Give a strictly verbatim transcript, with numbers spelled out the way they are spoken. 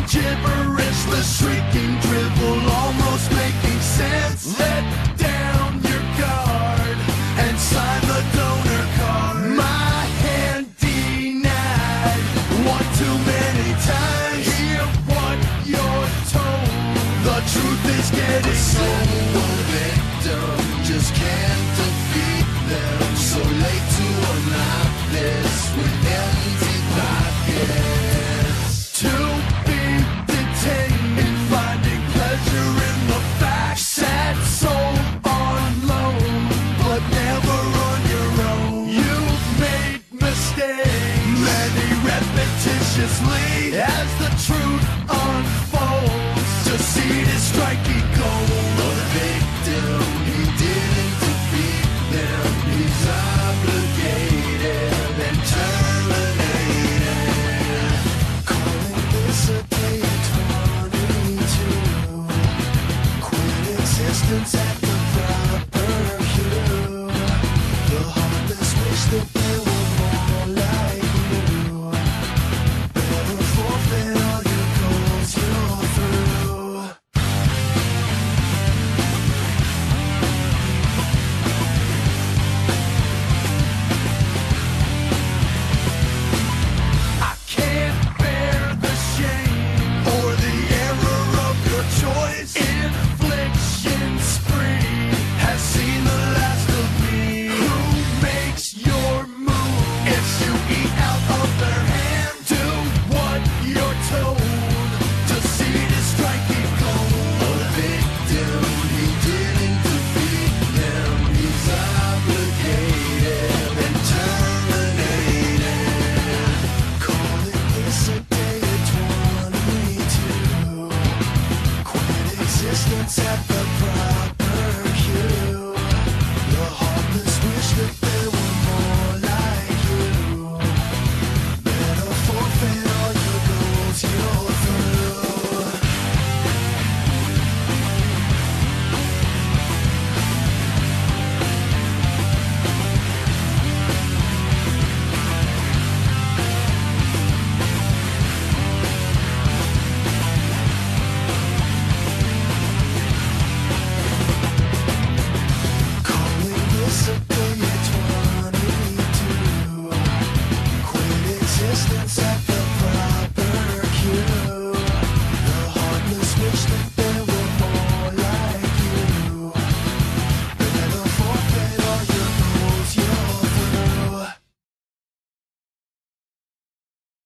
gibberish, the shrieking drivel, almost making sense. Let down your guard and sign the donor card. My hand denied one too many times. Hear what you're told, the truth is getting old. The victim just can't defeat them, so late to unlock this with empty pockets. To be detained in finding pleasure in the facts. Sad soul on loan, but never on your own. You've made mistakes, many repetitiously, as the truth unfolds.